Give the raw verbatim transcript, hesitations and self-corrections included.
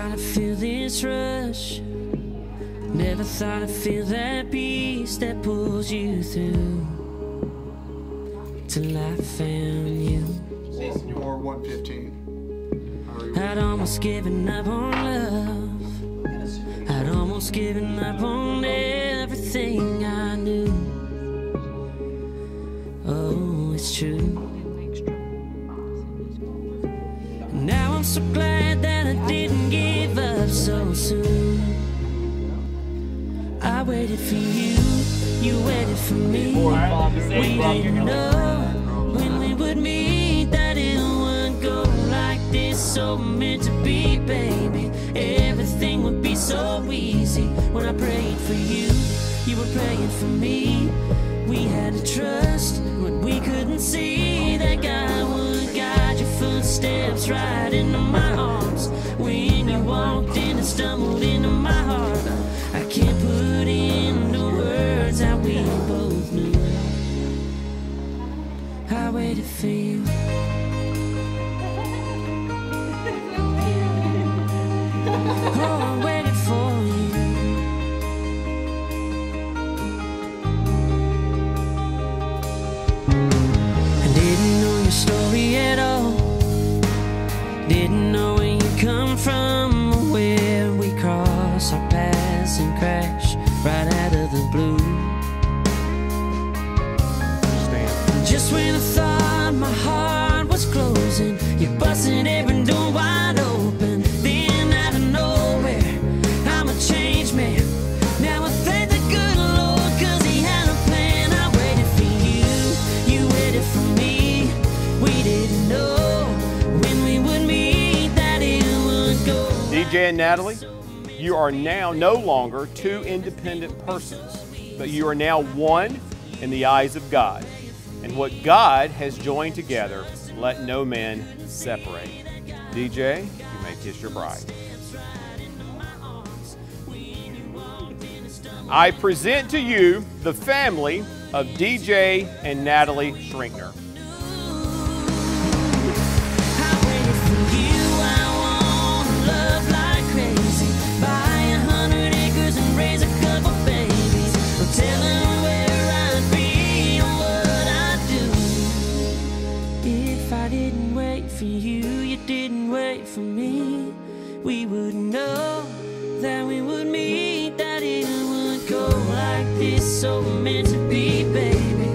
thought I'd feel this rush. Never thought I'd feel that peace that pulls you through. Till I found you. Or one fifteen. I'd almost given up on love. I'd almost given up on everything I knew. Oh, it's true. Now I'm so glad that I didn't give up so soon. I waited for you, you waited for me. We didn't know when we would meet that it would go like this. So meant to be, baby. Everything would be so easy. When I prayed for you, you were praying for me. We had to trust what we couldn't see. That God would guide your footsteps right into my arms. When you walked in and stumbled into my heart, I can't put into words how we both knew. I waited for you. Oh, I waited for you. I didn't know your story at all. Didn't know where you come from or where we cross our paths and crash right out of the blue. Just when I thought my heart was closing, you busted every door wide open. Then out of nowhere, I'm a changed man. Now I thank the good Lord, cause he had a plan. I waited for you, you waited for me. We didn't know when we would meet that it would go. D J and Natalie, you are now no longer two independent persons, but you are now one in the eyes of God. And what God has joined together, let no man separate. D J, you may kiss your bride. I present to you the family of D J and Natalie Schrenkner. For you, you didn't wait for me. We would know that we would meet, that it would go like this. So meant to be, baby.